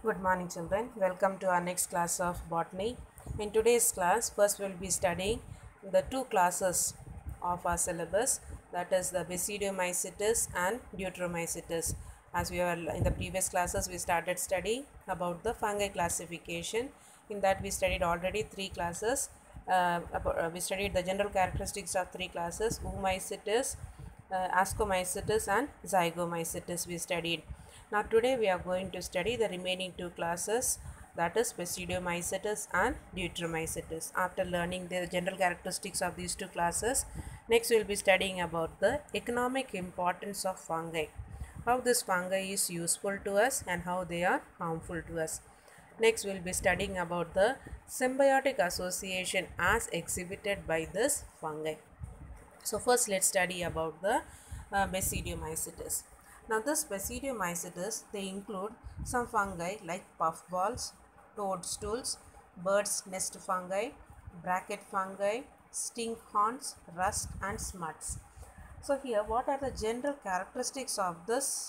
Good morning, children. Welcome to our next class of botany. In today's class, first we'll be studying the two classes of our syllabus, that is the Basidiomycetes and Deuteromycetes. As we were in the previous classes, we started studying about the fungi classification. In that, we studied already three classes. We studied the general characteristics of three classes: Oomycetes, Ascomycetes, and Zygomycetes. We studied. Now today we are going to study the remaining two classes, that is Basidiomycetes and Deuteromycetes. After learning the general characteristics of these two classes, next we will be studying about the economic importance of fungi, how this fungi is useful to us and how they are harmful to us. Next we will be studying about the symbiotic association as exhibited by this fungi. So first let's study about the Basidiomycetes. Now this Basidiomycetes, they include some fungi like puffballs, toadstools, bird's nest fungi, bracket fungi, stinkhorns, rust and smuts. So here what are the general characteristics of this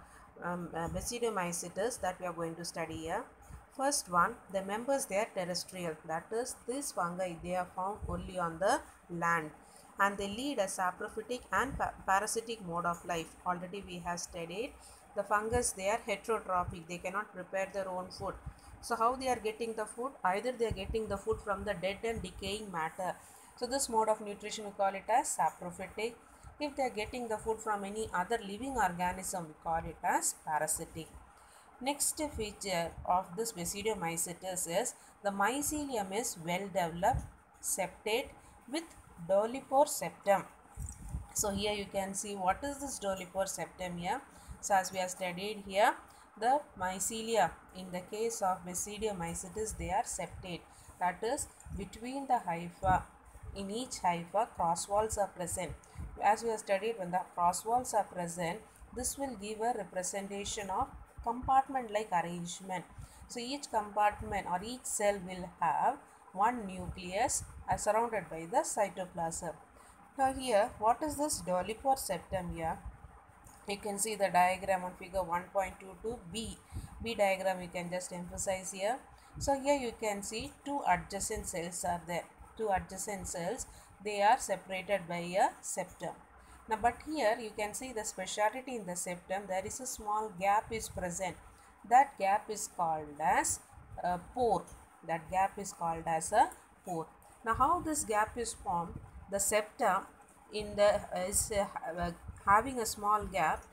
Basidiomycetes that we are going to study here. First one, the members, they are terrestrial, that is these fungi, they are found only on the land and they lead a saprophytic and parasitic mode of life. Already we have studied the fungus, they are heterotrophic, they cannot prepare their own food. So how they are getting the food? Either they are getting the food from the dead and decaying matter. So this mode of nutrition we call it as saprophytic. If they are getting the food from any other living organism, we call it as parasitic. Next feature of this Basidiomycetes is the mycelium is well developed, septate with dolichopore septum. So here you can see what is this dolichopore septum here. So as we have studied here, the mycelia in the case of Basidiomycetes, they are septate. That is, between the hypha, in each hypha cross walls are present. As we have studied, when the cross walls are present, this will give a representation of compartment like arrangement. So each compartment or each cell will have one nucleus surrounded by the cytoplasm. Now here, what is this dolichopore septum here? You can see the diagram on figure 1.22b. B diagram you can just emphasize here. So here you can see two adjacent cells are there. Two adjacent cells, they are separated by a septum. Now but here you can see the speciality in the septum, there is a small gap is present. That gap is called as a pore. That gap is called as a pore. Now how this gap is formed? The septum in the is having a small gap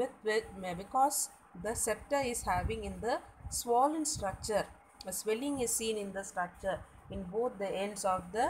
because the septa is having in the swollen structure. A swelling is seen in the structure in both the ends of the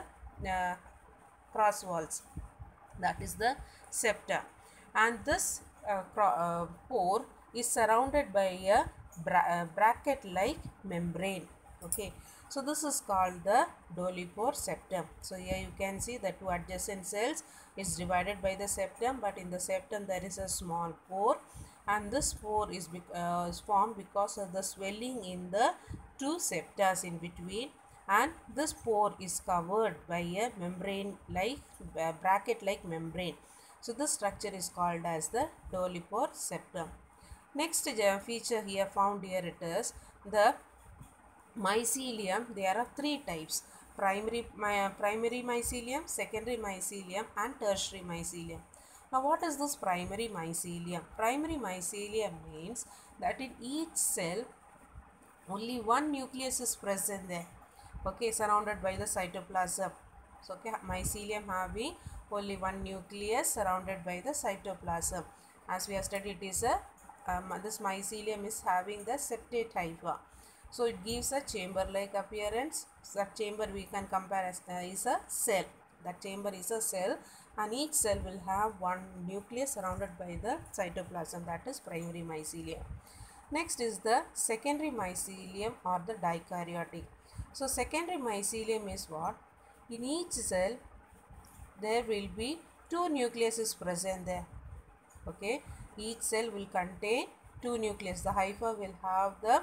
cross walls. That is the septa, and this pore is surrounded by a bracket like membrane. Okay, so this is called the dolichopore septum. So here you can see the two adjacent cells is divided by the septum, but in the septum there is a small pore, and this pore is formed because of the swelling in the two septas in between, and this pore is covered by a membrane like bracket like membrane. So this structure is called as the dolichopore septum. Next feature here found here, it is the mycelium. There are three types: primary mycelium, secondary mycelium and tertiary mycelium. Now what is this primary mycelium? Primary mycelium means that in each cell only one nucleus is present there. Okay, surrounded by the cytoplasm. So okay, mycelium having only one nucleus surrounded by the cytoplasm. As we have studied, it is a this mycelium is having the septate hypha. So it gives a chamber like appearance. That chamber we can compare as is a cell. That chamber is a cell, and each cell will have one nucleus surrounded by the cytoplasm. That is primary mycelium. Next is the secondary mycelium or the dikaryotic. So secondary mycelium is what? In each cell there will be two nucleuses present there. Okay, each cell will contain two nucleus. The hypha will have the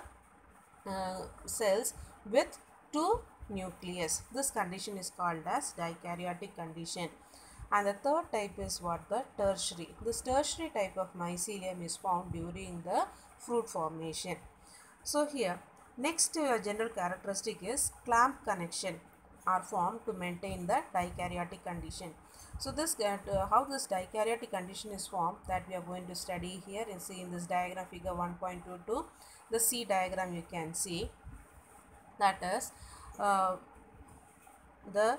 cells with two nucleus. This condition is called as dikaryotic condition. And the third type is what? The tertiary. This tertiary type of mycelium is found during the fruit formation. So here, next general characteristic is clamp connection are formed to maintain the dikaryotic condition. So this how this dikaryotic condition is formed, that we are going to study here and see in this diagram figure 1.22. The C diagram you can see, that is the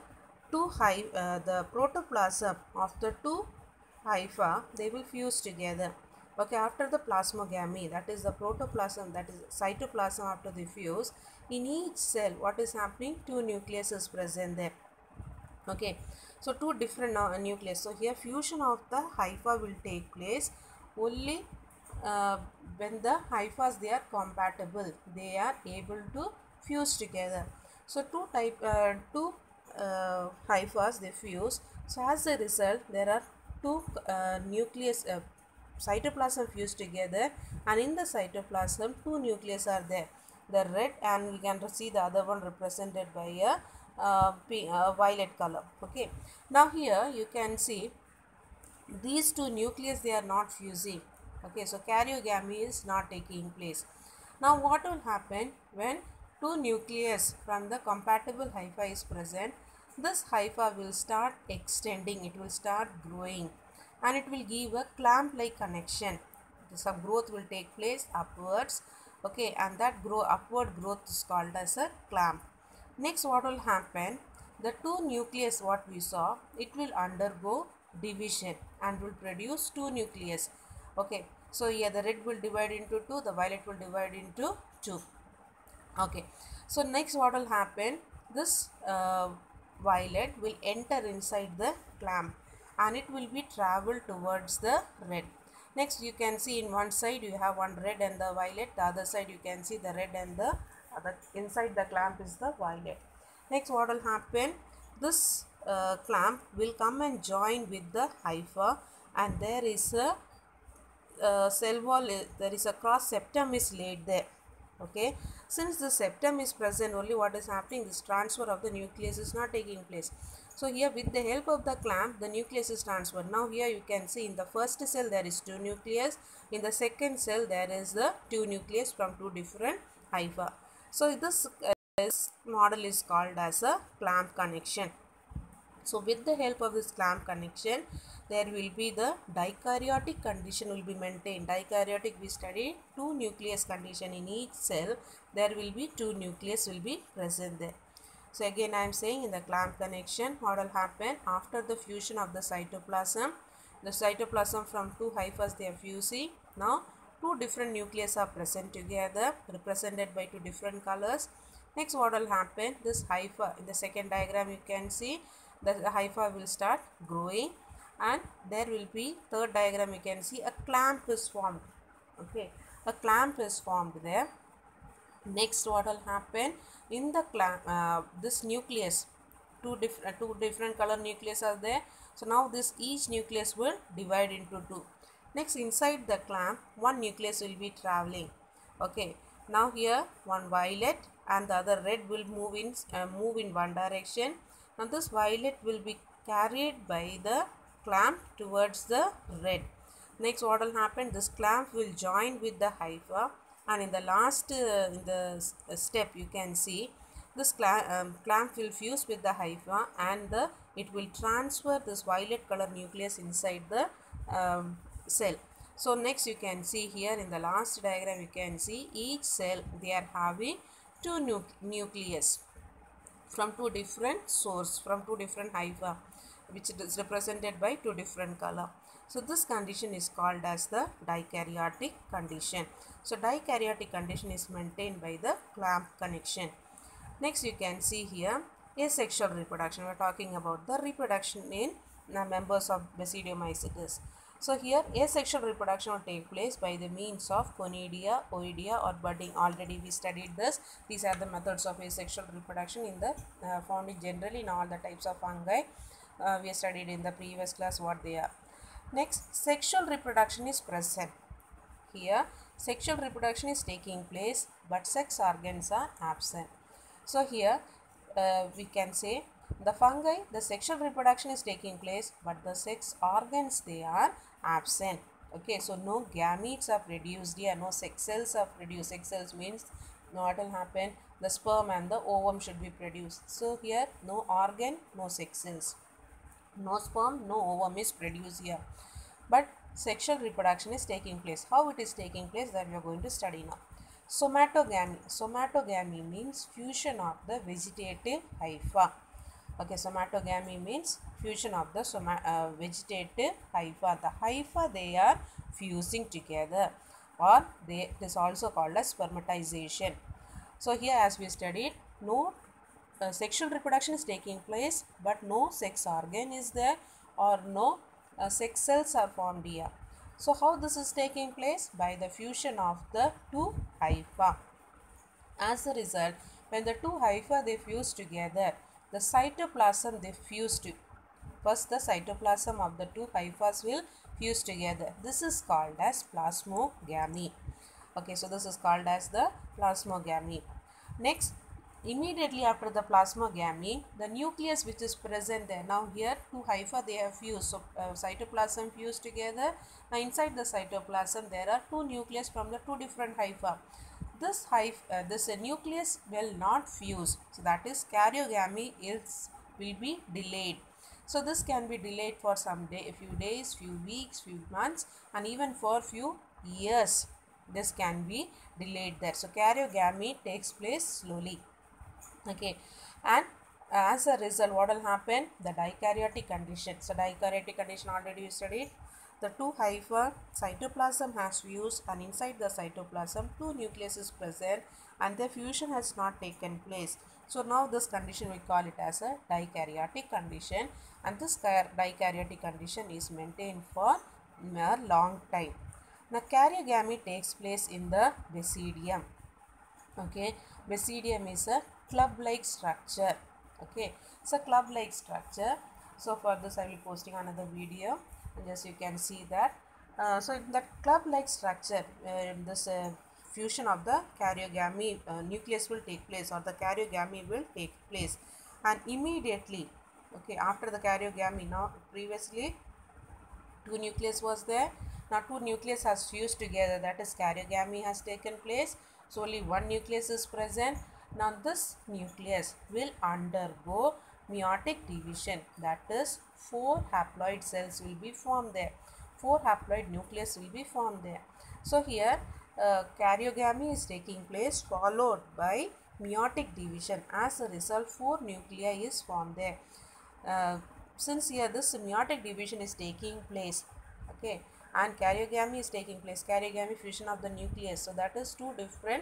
the protoplasm of the two hypha, they will fuse together. Okay, after the plasmogamy, that is the protoplasm, that is cytoplasm, after the fuse, in each cell what is happening, two nucleus is present there. Okay, so two different nucleus. So here fusion of the hypha will take place only when the hyphas, they are compatible, they are able to fuse together. So two hyphas, they fuse. So as a result, there are two nucleus cytoplasm fused together, and in the cytoplasm two nucleus are there, the red, and we can see the other one represented by a violet color. Okay, now here you can see these two nucleus, they are not fusing. Okay, so karyogamy is not taking place. Now what will happen when two nucleus from the compatible hypha is present? This hypha will start extending, it will start growing, and it will give a clamp like connection. Some growth will take place upwards. Okay, and that upward growth is called as a clamp. Next, what will happen? The two nucleus, what we saw, it will undergo division and will produce two nucleus. Okay, so here the red will divide into two, the violet will divide into two. Okay, so next what will happen? This violet will enter inside the clamp and it will be travel towards the red. Next, you can see in one side you have one red and the violet, the other side you can see the red and the other, inside the clamp is the violet. Next, what will happen? This clamp will come and join with the hypha, and there is a cell wall, there is a cross septum is laid there. Okay, since the septum is present, only what is happening, this transfer of the nucleus is not taking place. So here with the help of the clamp, the nucleus is transferred. Now here you can see in the first cell there is two nucleus, in the second cell there is the two nucleus from two different hypha. So this model is called as a clamp connection. So with the help of this clamp connection, there will be the dikaryotic condition will be maintained. Dikaryotic, we study two nucleus condition in each cell. There will be two nucleus will be present there. So again I am saying, in the clamp connection, what will happen after the fusion of the cytoplasm from two hyphas, they are fusing. Now two different nucleus are present together, represented by two different colors. Next, what will happen? This hypha, in the second diagram you can see the hypha will start growing, and there will be, third diagram you can see, a clamp is formed. Okay, a clamp is formed there. Next, what will happen? In the clamp, this nucleus, two different color nucleus are there. So now this each nucleus will divide into two. Next, inside the clamp, one nucleus will be traveling. Okay, now here one violet and the other red will move in one direction. Now this violet will be carried by the clamp towards the red. Next, what will happen? This clamp will join with the hypha, and in the last step you can see this clamp will fuse with the hypha, and it will transfer this violet color nucleus inside the cell. So next, you can see here in the last diagram you can see each cell, they are having two nucleus from two different source, from two different hypha, which is represented by two different color. So this condition is called as the dikaryotic condition. So dikaryotic condition is maintained by the clamp connection. Next, you can see here asexual reproduction. We are talking about the reproduction in members of Basidiomycetes. So here asexual reproduction will take place by the means of conidia, oidia or budding. Already we studied this. These are the methods of asexual reproduction in the found generally in all the types of fungi. We studied in the previous class what they are. Next, sexual reproduction is present. Here sexual reproduction is taking place but sex organs are absent. So here we can say the fungi, the sexual reproduction is taking place but the sex organs, they are absent. Okay, so no gametes are produced here, no sex cells are produced. Sex cells means what will happen? The sperm and the ovum should be produced. So here no organ, no sex cells. No sperm, no ovum is produced here. But sexual reproduction is taking place. How it is taking place, that we are going to study now. Somatogamy. Somatogamy means fusion of the vegetative hypha. Okay, somatogamy means fusion of the vegetative hypha. The hypha, they are fusing together, or it is also called as spermatization. So here, as we studied, no sexual reproduction is taking place, but no sex organ is there, or no sex cells are formed here. So how this is taking place? By the fusion of the two hypha. As a result, when the two hypha they fuse together, the cytoplasm they fuse to. First, the cytoplasm of the two hyphas will fuse together. This is called as plasmogamy. Okay, so this is called as the plasmogamy. Next, immediately after the plasmogamy, the nucleus which is present there. Now here two hypha they have fused. So cytoplasm fused together. Now inside the cytoplasm there are two nucleus from the two different hypha. This nucleus will not fuse. So that is karyogamy will be delayed. So this can be delayed for some day, a few days, few weeks, few months, and even for few years. This can be delayed there. So karyogamy takes place slowly. Okay, and as a result, what will happen? The dikaryotic condition. So dikaryotic condition already we studied. The two hypha cytoplasm has fused, and inside the cytoplasm two nucleus is present, and the fusion has not taken place. So now this condition we call it as a dikaryotic condition, and this dikaryotic condition is maintained for a long time. Now karyogamy takes place in the basidium. Okay, basidium is a club-like structure. Okay, it's a club-like structure. So for this I will posting another video, and just you can see that. So in the club-like structure, this fusion of the karyogamy nucleus will take place, or the karyogamy will take place, and immediately, okay, after the karyogamy, now previously two nucleus was there, now two nucleus has fused together, that is karyogamy has taken place. So only one nucleus is present. Now this nucleus will undergo meiotic division, that is four haploid cells will be formed there, four haploid nucleus will be formed there. So here karyogamy is taking place, followed by meiotic division. As a result, four nuclei is formed there. Since here this meiotic division is taking place, okay, and karyogamy is taking place, karyogamy fusion of the nucleus, so that is two different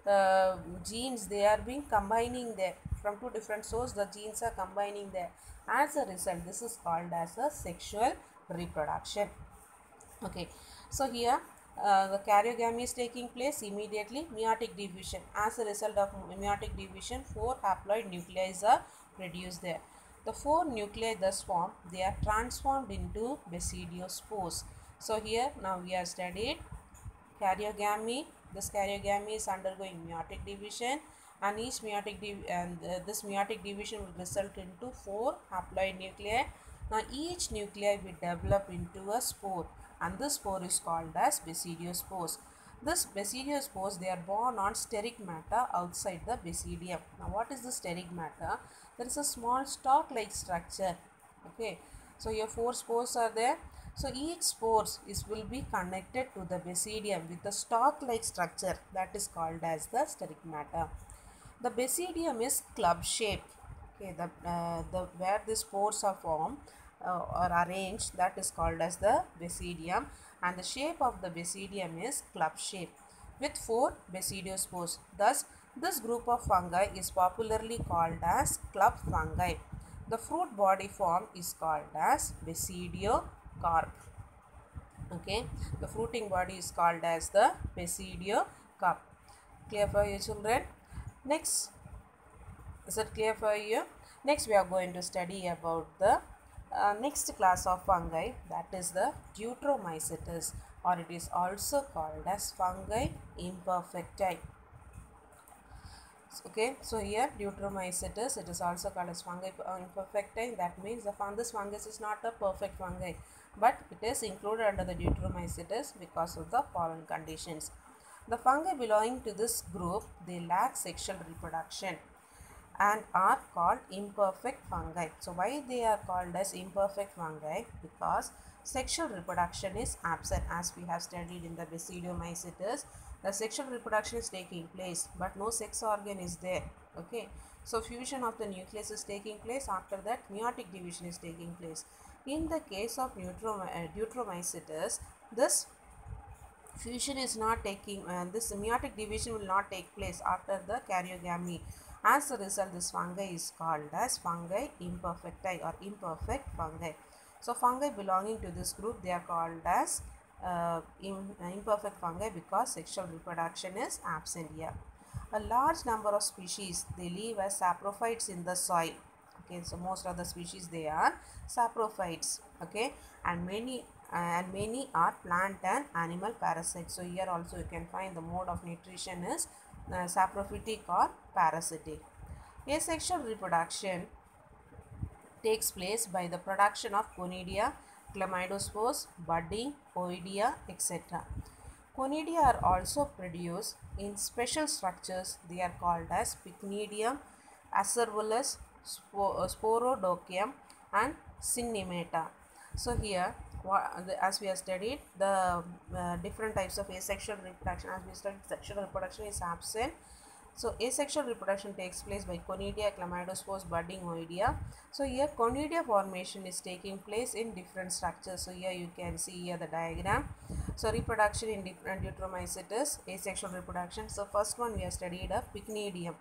genes they are being combining there, from two different sources the genes are combining there. As a result, this is called as a sexual reproduction. Okay, so here the karyogamy is taking place, immediately meiotic division. As a result of meiotic division, four haploid nuclei are produced there. The four nuclei thus formed, they are transformed into basidiospores. So here now we have studied karyogamy. This karyogamy is undergoing meiotic division, and this meiotic division will result into four haploid nuclei. Now each nuclei will develop into a spore, and this spore is called as basidiospores. This basidiospores, they are born on steric matter outside the basidium. Now what is the steric matter? There is a small stalk-like structure. Okay, so your four spores are there. So each spores will be connected to the basidium with a stalk-like structure, that is called as the steric matter. The basidium is club shaped. Okay, the where the spores are formed or arranged, that is called as the basidium, and the shape of the basidium is club shape with four basidiospores. Thus, this group of fungi is popularly called as club fungi. The fruit body form is called as basidiocarp. Okay, the fruiting body is called as the basidiocarp. Clear for you, children? Next, is it clear for you? Next, we are going to study about the next class of fungi, that is the Deuteromycetes, or it is also called as fungi imperfecti. Okay, so here Deuteromycetes, it is also called as fungi imperfecti. That means this fungus is not a perfect fungi. but it is included under the Deuteromycetes because of the pollen conditions. The fungi belonging to this group, they lack sexual reproduction and are called imperfect fungi. So why they are called as imperfect fungi? Because sexual reproduction is absent, as we have studied in the Basidiomycetes. The sexual reproduction is taking place but no sex organ is there. Okay, so fusion of the nucleus is taking place. After that, meiotic division is taking place. In the case of Deuteromycetes, this fusion is not taking, this meiotic division will not take place after the karyogamy. As a result, this fungi is called as fungi imperfecti or imperfect fungi. So fungi belonging to this group, they are called as imperfect fungi because sexual reproduction is absent here. A large number of species, they live as saprophytes in the soil. Okay, so most of the species, they are saprophytes. Okay, and many are plant and animal parasites. So here also you can find the mode of nutrition is saprophytic or parasitic. Asexual reproduction takes place by the production of conidia, chlamydospores, budding, oidea, etc. Conidia are also produced in special structures. They are called as pycnidium, acervulus, sporodochium and cinemata. So here, as we have studied the different types of asexual reproduction, as we studied sexual reproduction is absent. So asexual reproduction takes place by conidia, chlamydospores, budding, oidea. So here conidia formation is taking place in different structures. So here you can see here the diagram. So reproduction in different Deuteromycetes, asexual reproduction. So first one we have studied a pycnidium.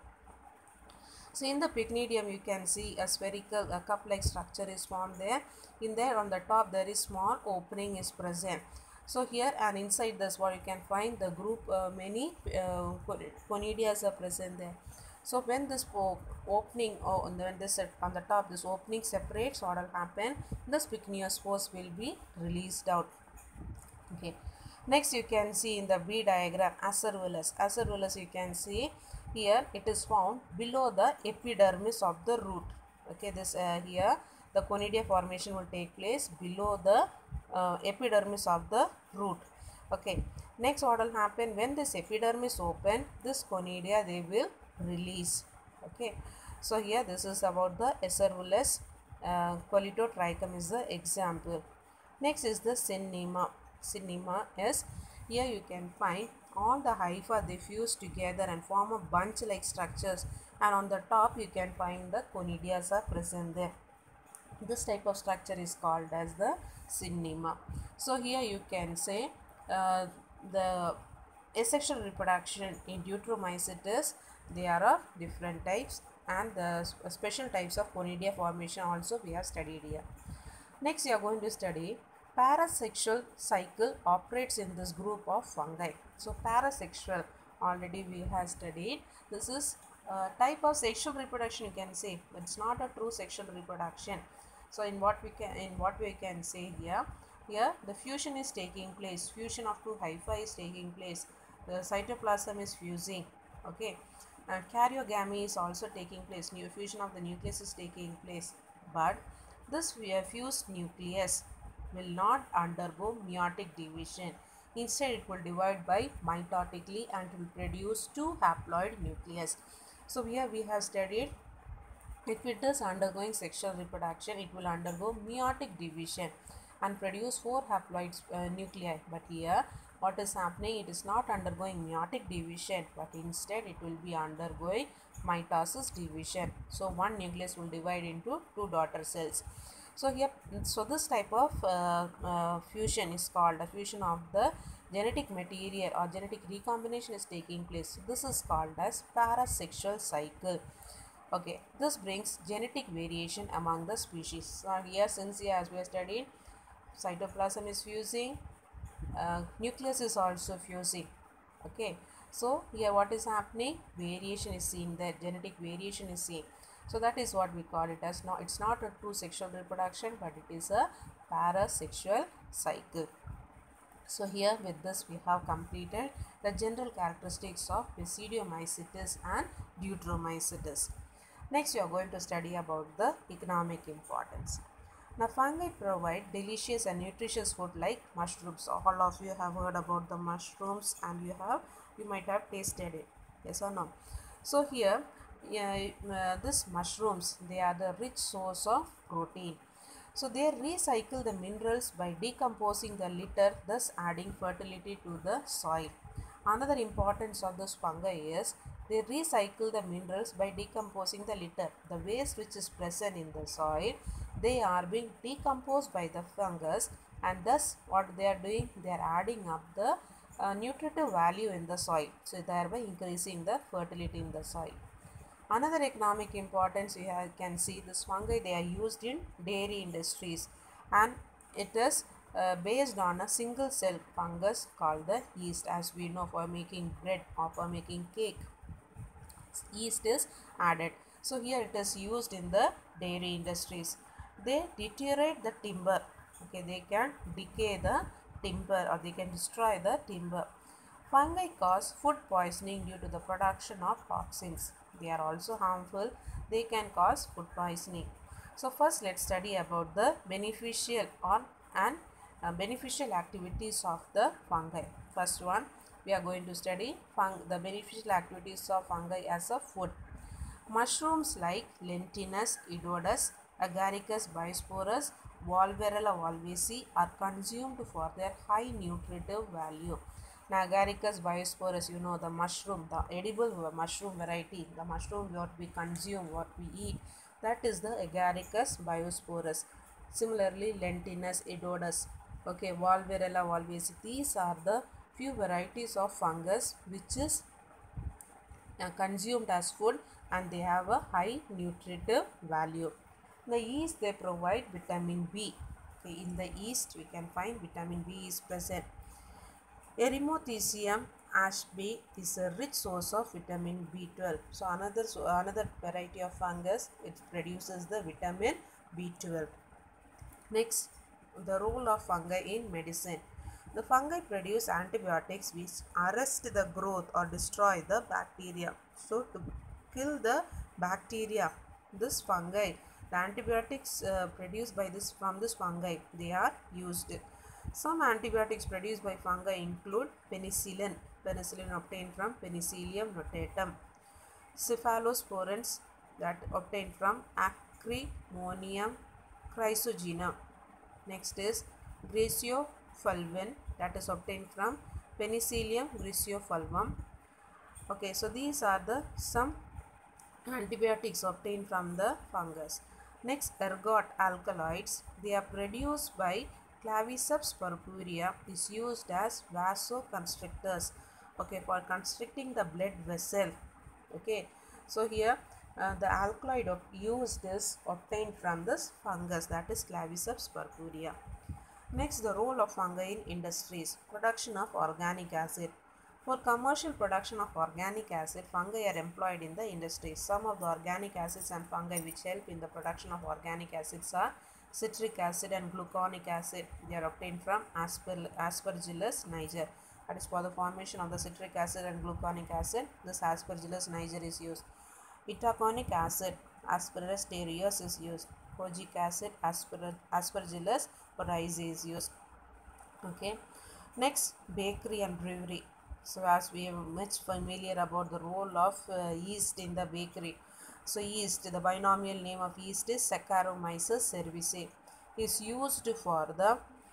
So in the pycnidium you can see a spherical, a cup-like structure is formed there. In there on the top there is small opening is present. So here and inside this what you can find the group many conidias are present there. So when this opening when this on the top this opening separates, what will happen? The pycniospores will be released out. Okay. Next you can see in the B diagram acervulus. Acervulus you can see here it is found below the epidermis of the root. Okay, this here the conidia formation will take place below the epidermis of the root. Okay, next what will happen when this epidermis open, this conidia they will release. Okay, so here this is about the acervulus. Colitotrichum is the example. Next is the cinema. Cinema is here you can find all the hypha they fuse together and form a bunch like structures, and on the top you can find the conidias are present there. This type of structure is called as the cinema. So here you can say the asexual reproduction in Deuteromycetes, they are of different types, and the special types of conidia formation also we have studied here. Next we are going to study parasexual cycle operates in this group of fungi. So parasexual already we have studied. This is a type of sexual reproduction you can say, but it's not a true sexual reproduction. So in what we can say here, the fusion is taking place, fusion of two hyphae is taking place, the cytoplasm is fusing. Okay, and karyogamy is also taking place, new fusion of the nucleus is taking place, but this fused nucleus will not undergo meiotic division. Instead, it will divide by mitotically and will produce two haploid nucleus. So here we have studied if it is undergoing sexual reproduction, it will undergo meiotic division and produce 4 haploid nuclei. But here what is happening? It is not undergoing meiotic division, but instead it will be undergoing mitosis division. So one nucleus will divide into 2 daughter cells. So here, so this type of fusion is called a fusion of the genetic material or genetic recombination is taking place. So this is called as parasexual cycle. Okay, this brings genetic variation among the species. So here, since here as we have studied, cytoplasm is fusing, nucleus is also fusing. Okay, so here what is happening? Variation is seen there, genetic variation is seen. So that is what we call it as. Now it's not a true sexual reproduction, but it is a parasexual cycle. So here with this we have completed the general characteristics of Basidiomycetes and Deuteromycetes. Next we are going to study about the economic importance. Now fungi provide delicious and nutritious food like mushrooms. All of you have heard about the mushrooms and you might have tasted it. Yes or no? So here, yeah, this mushrooms, they are the rich source of protein. So they recycle the minerals by decomposing the litter, thus adding fertility to the soil. Another importance of this fungi is they recycle the minerals by decomposing the litter. The waste which is present in the soil, they are being decomposed by the fungus, and thus what they are doing, they are adding up the nutritive value in the soil. So thereby increasing the fertility in the soil. Another economic importance you can see this fungi, they are used in dairy industries, and it is based on a single cell fungus called the yeast. As we know, for making bread or for making cake, yeast is added. So here it is used in the dairy industries. They deteriorate the timber. Okay, they can decay the timber or they can destroy the timber. Fungi cause food poisoning due to the production of toxins. They are also harmful. They can cause food poisoning. So first let's study about the beneficial beneficial activities of the fungi. First one, we are going to study the beneficial activities of fungi as a food. Mushrooms like Lentinus edodes, Agaricus biosporus, Volverella volvesi are consumed for their high nutritive value. Now, Agaricus biosporus, you know, the mushroom, the edible mushroom variety, the mushroom what we consume, what we eat, that is the Agaricus biosporus. Similarly, Lentinus edodes, okay, Volverella volvesi, these are the few varieties of fungus which is consumed as food, and they have a high nutritive value. The yeast, they provide vitamin B. Okay, in the yeast we can find vitamin B is present. Erythrothecium ashby is a rich source of vitamin B12. So another variety of fungus, it produces the vitamin B12. Next, the role of fungi in medicine. The fungi produce antibiotics which arrest the growth or destroy the bacteria. So to kill the bacteria, this fungi, the antibiotics produced by from this fungi, they are used. Some antibiotics produced by fungi include penicillin. Penicillin obtained from Penicillium notatum. Cephalosporins, that obtained from Acremonium chrysogenum. Next is griseofulvin, that is obtained from Penicillium griseofulvum. Okay, so these are the some antibiotics obtained from the fungus. Next, ergot alkaloids, they are produced by Claviceps purpurea, is used as vasoconstrictors, okay, for constricting the blood vessel. Okay, so here the alkaloid used is obtained from this fungus, that is Claviceps purpurea. Next, the role of fungi in industries. Production of organic acid. For commercial production of organic acid, fungi are employed in the industry. Some of the organic acids and fungi which help in the production of organic acids are citric acid and gluconic acid. They are obtained from Aspergillus niger. That is for the formation of the citric acid and gluconic acid. This Aspergillus niger is used. Itaconic acid, Aspergillus terreus is used. Kojic acid, Aspergillus oryzae is used. Okay. Next, bakery and brewery. So as we are much familiar about the role of yeast in the bakery. So yeast, the binomial name of yeast is Saccharomyces cerevisiae, is used for the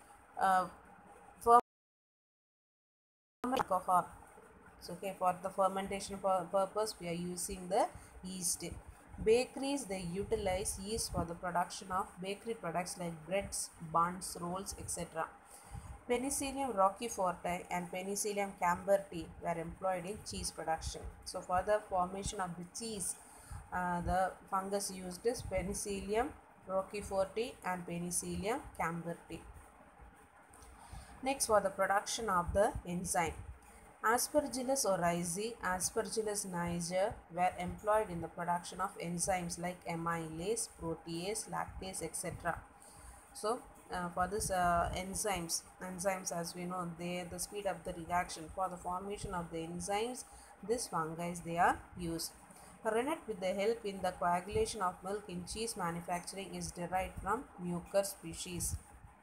fermentation alcohol. So okay, for the fermentation purpose we are using the yeast. Bakeries, they utilize yeast for the production of bakery products like breads, buns, rolls, etc. Penicillium roqueforti and Penicillium camberti were employed in cheese production. So for the formation of the cheese, the fungus used is Penicillium roqueforti and Penicillium camberti. Next, for the production of the enzyme, Aspergillus oryzae, Aspergillus niger were employed in the production of enzymes like amylase, protease, lactase, etc. So for this enzymes as we know, the speed of the reaction, for the formation of the enzymes, this fungi they are used. Rennet with the help in the coagulation of milk in cheese manufacturing is derived from Mucor species.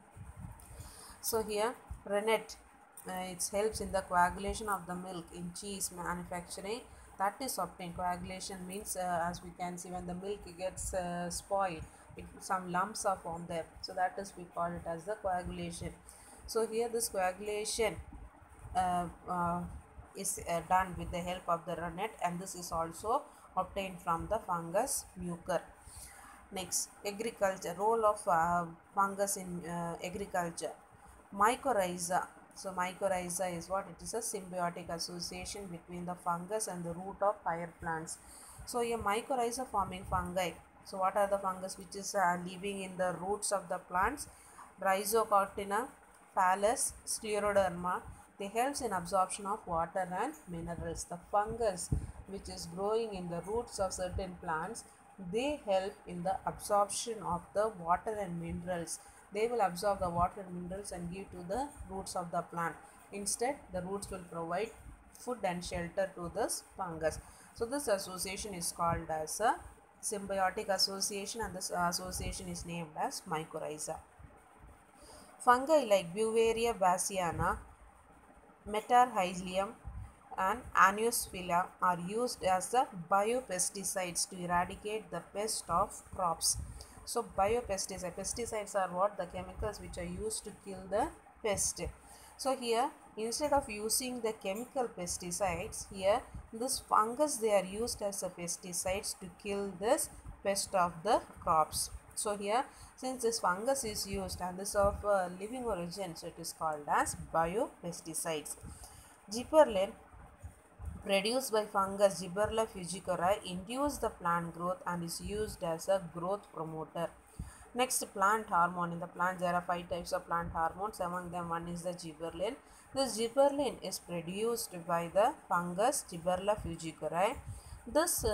So here rennet it helps in the coagulation of the milk in cheese manufacturing, that is obtained. Coagulation means as we can see, when the milk gets spoiled, some lumps are formed there, so that is we call it as the coagulation. So here this coagulation uh, uh, is done with the help of the rennet, and this is also obtained from the fungus Mucor. Next, agriculture, role of fungus in agriculture. Mycorrhiza. So mycorrhiza is what? It is a symbiotic association between the fungus and the root of higher plants. So a mycorrhiza forming fungi. So what are the fungus which is living in the roots of the plants? Rhizocortina, Phallus, Scleroderma. They helps in absorption of water and minerals. The fungus which is growing in the roots of certain plants, they help in the absorption of the water and minerals. They will absorb the water and minerals and give to the roots of the plant. Instead, the roots will provide food and shelter to this fungus. So this association is called as a symbiotic association, and this association is named as mycorrhiza. Fungi like Beauveria bassiana, Metarhizium and Annuosphylla are used as the biopesticides to eradicate the pest of crops. So pesticides are what? The chemicals which are used to kill the pest. So here, instead of using the chemical pesticides, here this fungus they are used as a pesticides to kill this pest of the crops. So here, since this fungus is used and this of living origin, so it is called as biopesticides. Gibberellin produced by fungus Gibberella fusarica induce the plant growth and is used as a growth promoter. Next, plant hormone. In the plant there are 5 types of plant hormones. Among them one is the gibberellin. This gibberellin is produced by the fungus Gibberella fusarica. This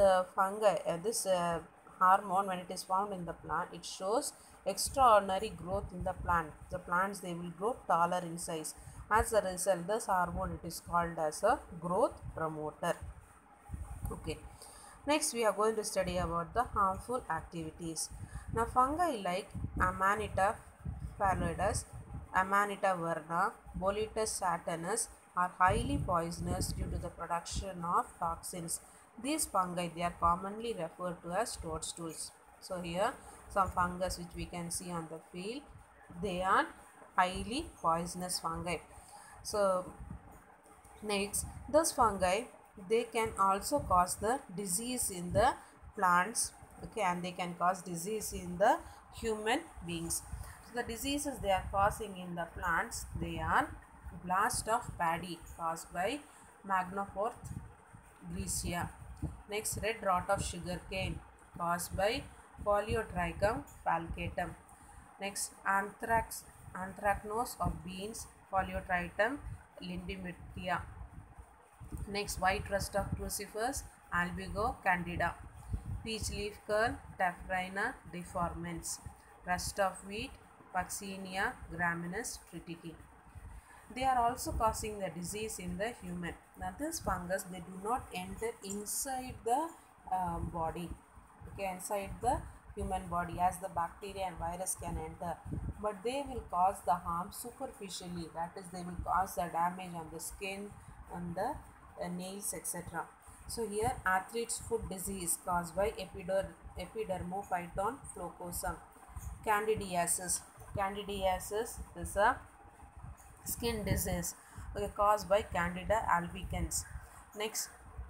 hormone, when it is found in the plant, it shows extraordinary growth in the plant. The plants they will grow taller in size. As a result, this hormone it is called as a growth promoter. Okay. Next, we are going to study about the harmful activities. Now, fungi like Amanita phalloides, Amanita verna, Boletus satinus are highly poisonous due to the production of toxins. These fungi they are commonly referred to as toadstools. So here some fungus which we can see on the field, they are highly poisonous fungi. So next, those fungi they can also cause the disease in the plants, okay, and they can cause disease in the human beings. So the diseases they are causing in the plants, they are blast of paddy caused by Magnoporth griseae. Next, red rot of sugarcane caused by Polytrichum falcatum. Next, anthracnose of beans, Polytrichum lindemuttia. Next, white rust of crucifers, Albigo candida. Peach leaf curl, Taphrina deformans. Rust of wheat, Puccinia graminis triticum. They are also causing the disease in the human. Now this fungus they do not enter inside the body, okay, inside the human body as the bacteria and virus can enter, but they will cause the harm superficially, that is they will cause the damage on the skin, on the nails, etc. So here arthritis foot disease caused by epidermophyton flocosum. Candidiasis is a skin disease, okay, caused by Candida albicans. Next,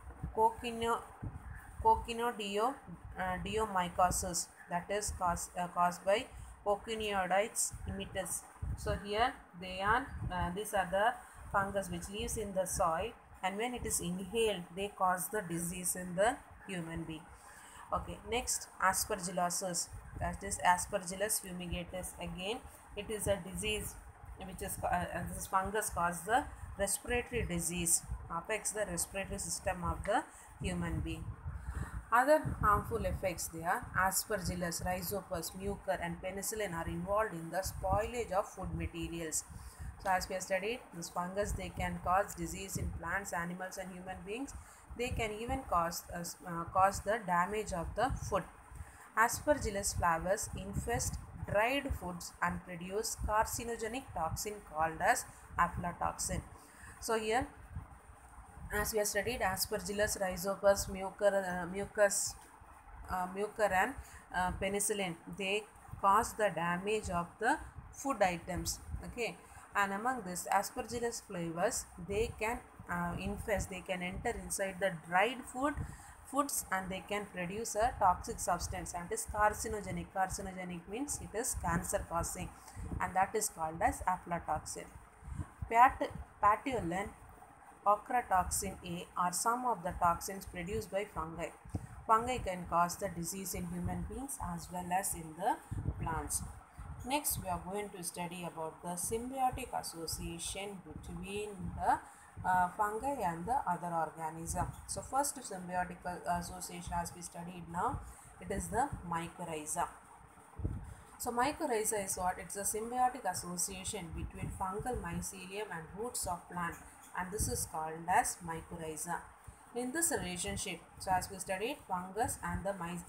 cochineodyomycosis, that is caused by Cochineoides immitis. So here these are the fungus which lives in the soil, and when it is inhaled they cause the disease in the human being. Okay, next, aspergillosis, that is Aspergillus fumigatus. Again it is a disease which is this fungus causes the respiratory disease, affects the respiratory system of the human being. Other harmful effects, they are Aspergillus, Rhizopus, Mucor and penicillin are involved in the spoilage of food materials. So as we have studied, this fungus they can cause disease in plants, animals and human beings. They can even cause the damage of the food. Aspergillus flavus infest dried foods and produce carcinogenic toxin called as aflatoxin. So here, as we have studied, Aspergillus, Rhizopus, Mucor and penicillin, they cause the damage of the food items. Okay, and among this Aspergillus flavus, they can they can enter inside the dried foods, and they can produce a toxic substance, and is carcinogenic. Carcinogenic means it is cancer causing, and that is called as aflatoxin. Patulin, ochratoxin A are some of the toxins produced by fungi. Fungi can cause the disease in human beings as well as in the plants. Next, we are going to study about the symbiotic association between the fungi and the other organism. So, first symbiotic association, as we studied now, it is the mycorrhiza. So, mycorrhiza is what? It's a symbiotic association between fungal mycelium and roots of plant, and this is called as mycorrhiza. In this relationship, so as we studied, fungus and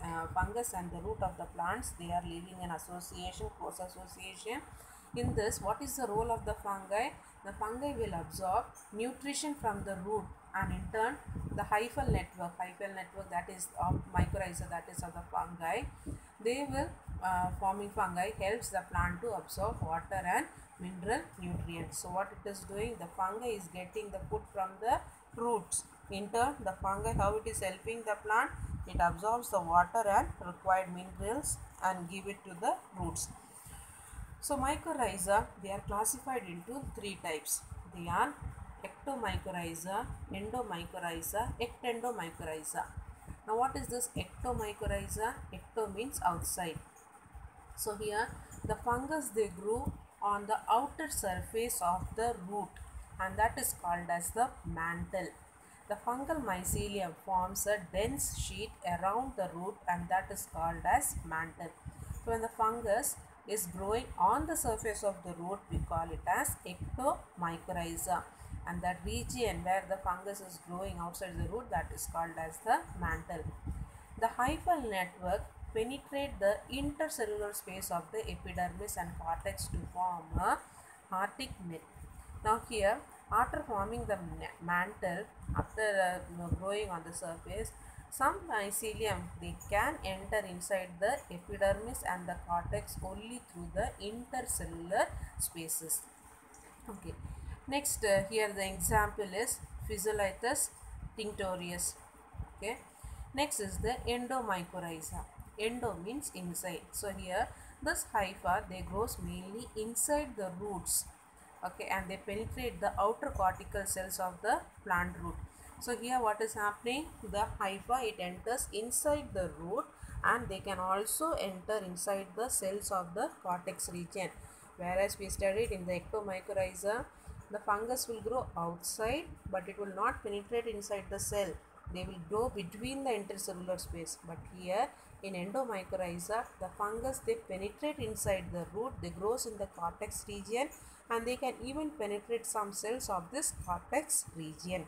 the root of the plants, they are living in association, close association. In this, what is the role of the fungi? The fungi will absorb nutrition from the root, and in turn the hyphal network that is of mycorrhiza, that is of the fungi, they will forming fungi helps the plant to absorb water and mineral nutrients. So what it is doing, the fungi is getting the food from the roots. In turn, the fungi, how it is helping the plant? It absorbs the water and required minerals and give it to the roots. So mycorrhiza, they are classified into three types. They are ectomycorrhiza, endomycorrhiza, ectendomycorrhiza. Now what is this ectomycorrhiza? Ecto means outside. So here the fungus, they grow on the outer surface of the root, and that is called as the mantle. The fungal mycelium forms a dense sheet around the root, and that is called as mantle. So when the fungus is growing on the surface of the root, we call it as ectomycorrhiza, and that region where the fungus is growing outside the root, that is called as the mantle. The hyphal network penetrate the intercellular space of the epidermis and cortex to form a heartic net. Now here, after forming the mantle, after growing on the surface, some mycelium, they can enter inside the epidermis and the cortex only through the intercellular spaces. Okay. Next, here the example is Physolithus tinctorius. Okay. Next is the endomycorrhiza. Endo means inside. So here this hypha, they grows mainly inside the roots. Okay, and they penetrate the outer cortical cells of the plant root. So here what is happening? The hypha, it enters inside the root, and they can also enter inside the cells of the cortex region. Whereas we studied in the ectomycorrhiza, the fungus will grow outside, but it will not penetrate inside the cell. They will grow between the intercellular space. But here in endomycorrhiza, the fungus, they penetrate inside the root, they grows in the cortex region, and they can even penetrate some cells of this cortex region.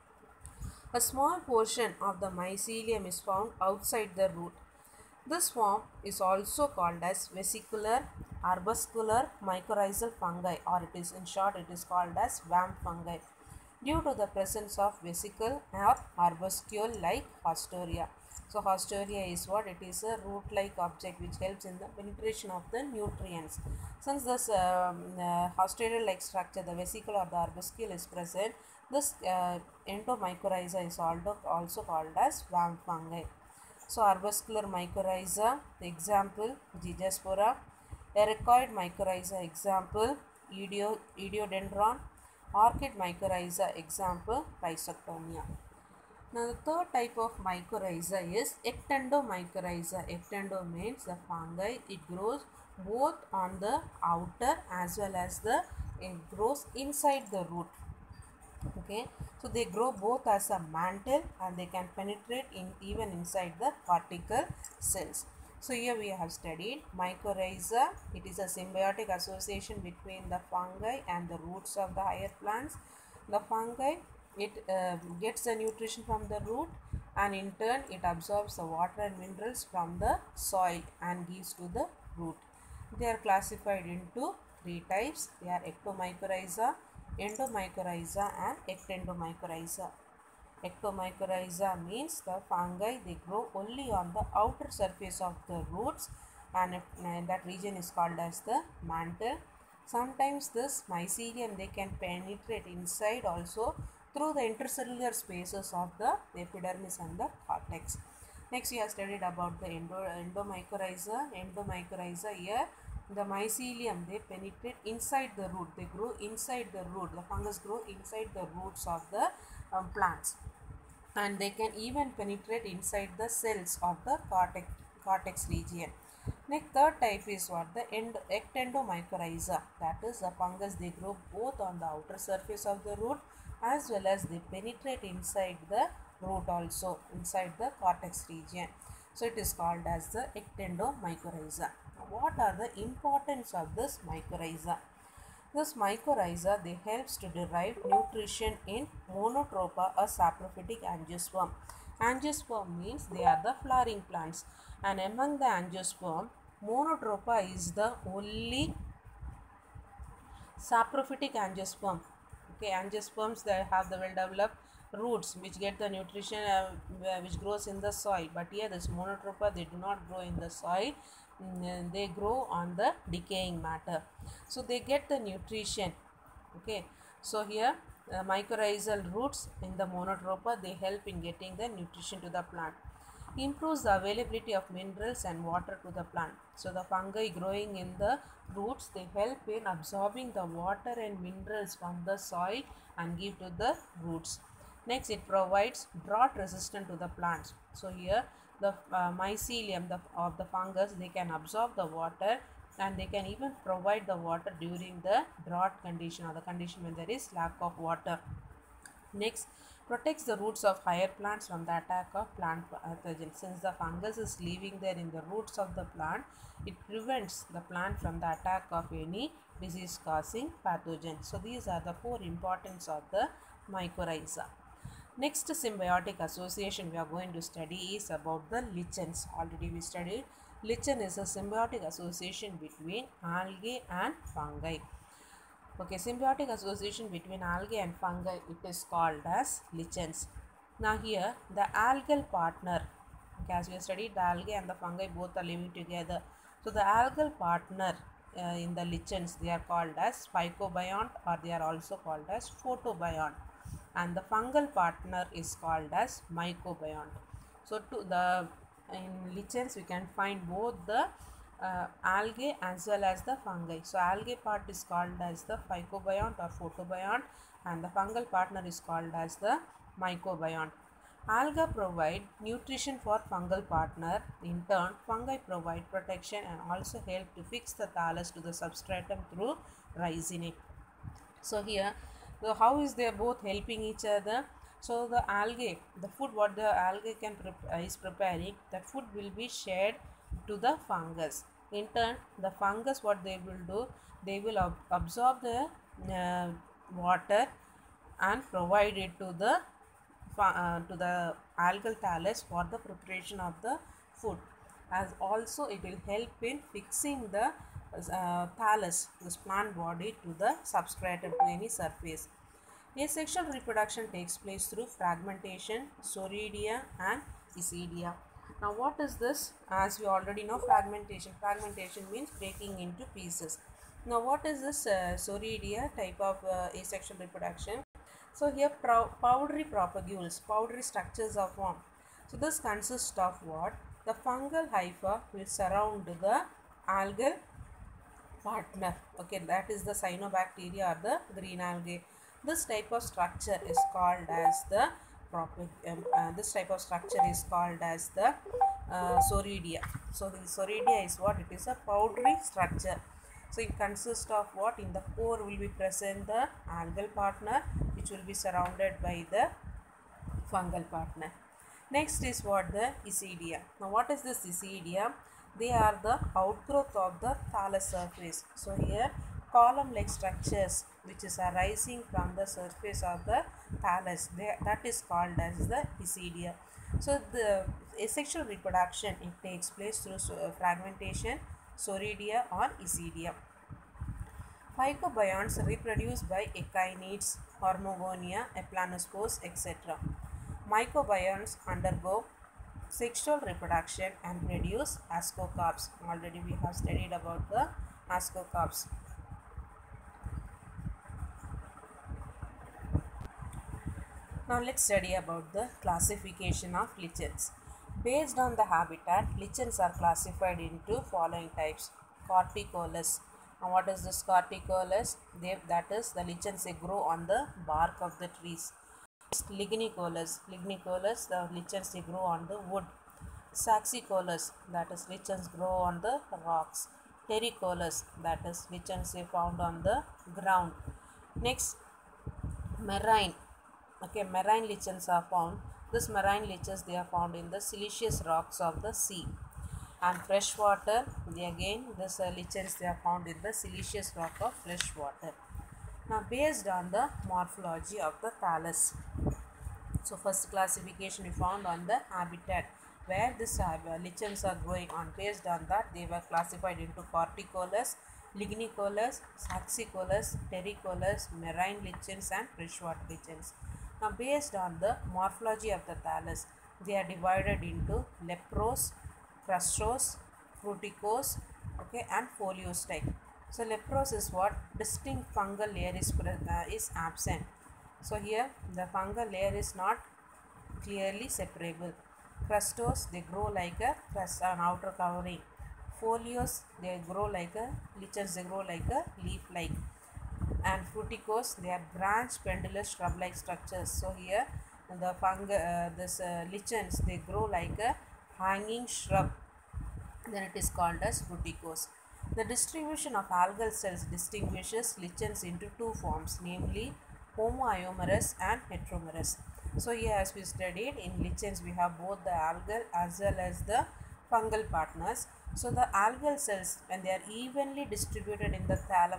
A small portion of the mycelium is found outside the root. This form is also called as vesicular arbuscular mycorrhizal fungi, or it is, in short, it is called as VAM fungi, due to the presence of vesicle or arbuscule like Haustoria. So Haustoria is what? It is a root-like object which helps in the penetration of the nutrients. Since this Haustoria-like structure, the vesicle or the arbuscule is present, this endomycorrhiza is also called as VAM fungi. So arbuscular mycorrhiza, the example Gigaspora. Ericoid mycorrhiza, example Idiodendron. Orchid mycorrhiza, example Rhizoctonia. Now the third type of mycorrhiza is ectendomycorrhiza. Ectendo means the fungi, it grows both on the outer as well as it grows inside the root. Okay, so they grow both as a mantle, and they can penetrate even inside the cortical cells. So here we have studied mycorrhiza. It is a symbiotic association between the fungi and the roots of the higher plants. The fungi, it gets the nutrition from the root, and in turn it absorbs the water and minerals from the soil and gives to the root. They are classified into three types. They are ectomycorrhiza, endomycorrhiza and ectendomycorrhiza. Ectomycorrhiza means the fungi, they grow only on the outer surface of the roots, and that region is called as the mantle. Sometimes this mycelium, they can penetrate inside also through the intercellular spaces of the epidermis and the cortex. Next we have studied about the endomycorrhiza. Endomycorrhiza, here the mycelium, they penetrate inside the root, they grow inside the root, the fungus grow inside the roots of the plants, and they can even penetrate inside the cells of the cortex region. Next, third type is what? The ectendomycorrhiza. That is the fungus, they grow both on the outer surface of the root as well as they penetrate inside the root also, inside the cortex region. So it is called as the ectendomycorrhiza. What are the importance of this mycorrhiza? This mycorrhiza, they helps to derive nutrition in Monotropa, a saprophytic angiosperm. Angiosperm means they are the flowering plants, and among the angiosperm, Monotropa is the only saprophytic angiosperm. Okay, angiosperms, they have the well developed roots which get the nutrition which grows in the soil, but here this Monotropa, they do not grow in the soil. They grow on the decaying matter, so they get the nutrition. Okay, so here mycorrhizal roots in the Monotropa, they help in getting the nutrition to the plant. Improves the availability of minerals and water to the plant. So the fungi growing in the roots, they help in absorbing the water and minerals from the soil and give to the roots. Next, it provides drought resistance to the plants. So here the mycelium of the fungus, they can absorb the water, and they can even provide the water during the drought condition, or the condition when there is lack of water. Next, protects the roots of higher plants from the attack of plant pathogens. Since the fungus is living there in the roots of the plant, it prevents the plant from the attack of any disease causing pathogen. So these are the four importance of the mycorrhiza. Next symbiotic association we are going to study is about the lichens. Already we studied. Lichen is a symbiotic association between algae and fungi. Okay, symbiotic association between algae and fungi, it is called as lichens. Now here the algal partner, okay, as we have studied, the algae and the fungi both are living together. So the algal partner in the lichens, they are called as phycobiont, or they are also called as photobiont, and the fungal partner is called as mycobiont. So in lichens we can find both the algae as well as the fungi. So algae part is called as the phycobiont or photobiont, and the fungal partner is called as the mycobiont. Algae provide nutrition for fungal partner. In turn, fungi provide protection and also help to fix the thallus to the substratum through rhizinate. So here, how is they both helping each other? So the algae, the food what the algae is preparing, that food will be shared to the fungus. In turn, the fungus, what they will do, they will absorb the water and provide it to the algal thallus for the preparation of the food. As also it will help in fixing the thallus, this plant body, to the substratum, to any surface. Asexual reproduction takes place through fragmentation, soredia and isidia. Now what is this? As we already know, fragmentation. Fragmentation means breaking into pieces. Now what is this soredia type of asexual reproduction? So here powdery propagules, powdery structures are formed. So this consists of what? The fungal hypha will surround the algal partner. Okay, that is the cyanobacteria or the green algae. This type of structure is called as the soredia. So the soredia is what? It is a powdery structure. So it consists of what? In the core will be present the algal partner, which will be surrounded by the fungal partner. Next is what? The isidia. Now what is this isidia? They are the outgrowth of the thallus surface. So here column like structures which is arising from the surface of the thallus. That is called as the pisidia. So the asexual reproduction, it takes place through fragmentation, soredia or isidia. Phycobionts reproduce by echinids, Hormogonia, Eplanospores, etc. Mycobionts undergo sexual reproduction and produce ascocarps. Already we have studied about the ascocarps. Now let's study about the classification of lichens. Based on the habitat, lichens are classified into following types. Corticolous. Now what is this corticolous? That is the lichens, they grow on the bark of the trees. Lignicolous. Lignicolous, the lichens, they grow on the wood. Saxicolous, that is lichens grow on the rocks. Terricolous, that is lichens they found on the ground. Next, marine. Okay, marine lichens are found. This marine lichens, they are found in the siliceous rocks of the sea. And freshwater, this lichens, they are found in the siliceous rock of freshwater. Now based on the morphology of the thallus. So first classification we found on the habitat, where this lichens are growing on. Based on that, they were classified into corticolous, lignicolous, saxicolous, terricolous, marine lichens and freshwater lichens. Now based on the morphology of the thallus, they are divided into leprose, crustose, fruticose, okay, and foliose type. So leprose is what? Distinct fungal layer is absent. So here the fungal layer is not clearly separable. Crustose, they grow like a crust, an outer covering. Foliose, they grow like a lichens, they grow like a leaf-like. And fruticose, they are branch pendulous shrub-like structures. So here the lichens, they grow like a hanging shrub. Then it is called as fruticose. The distribution of algal cells distinguishes lichens into two forms, namely homoiomerous and heteromerous. So here, as we studied, in lichens we have both the algal as well as the fungal partners. So the algal cells, when they are evenly distributed in the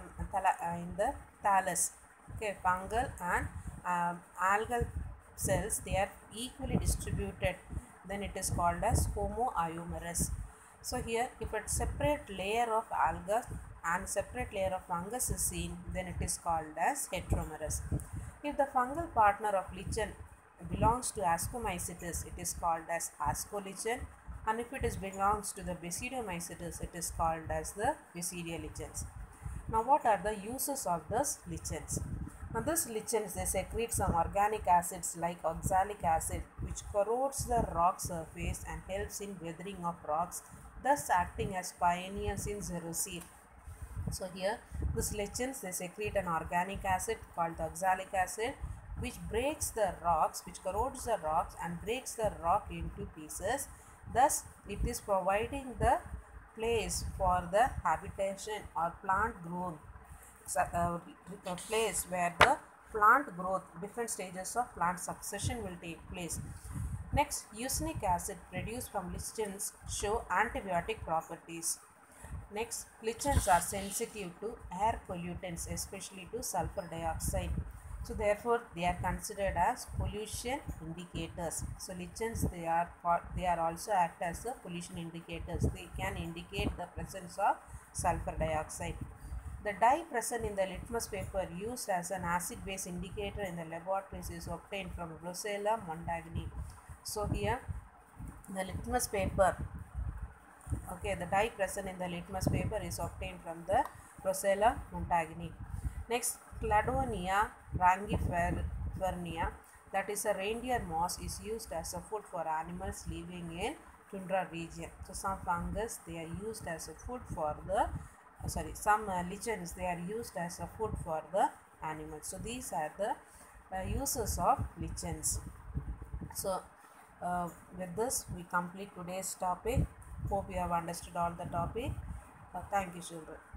thallus, okay, fungal and algal cells, they are equally distributed, then it is called as homoiomerous. So here, if a separate layer of alga and separate layer of fungus is seen, then it is called as heteromerous. If the fungal partner of lichen belongs to Ascomycetes, it is called as ascolichen, and if it belongs to the Basidiomycetes, it is called as the Basidia lichens. Now what are the uses of this lichens? Now this lichens, they secrete some organic acids like oxalic acid, which corrodes the rock surface and helps in weathering of rocks, thus acting as pioneers in xerosene. So here this lichens, they secrete an organic acid called the oxalic acid, which breaks the rocks, which corrodes the rocks and breaks the rock into pieces. Thus it is providing the place for the habitation or plant growth, a place where the plant growth, different stages of plant succession will take place. Next, eosinic acid produced from lichens show antibiotic properties. Next, lichens are sensitive to air pollutants, especially to sulfur dioxide. So therefore, they are considered as pollution indicators. So lichens, they are also act as the pollution indicators. They can indicate the presence of sulfur dioxide. The dye present in the litmus paper used as an acid-base indicator in the laboratories is obtained from Rossella montagni. So here the litmus paper, okay, the dye present in the litmus paper is obtained from the Rossella montagni. Next, Cladonia rangifernia, that is a reindeer moss, is used as a food for animals living in tundra region. So some fungus, they are used as a food for the some lichens, they are used as a food for the animals. So these are the uses of lichens. So with this we complete today's topic. Hope you have understood all the topic. Thank you, children.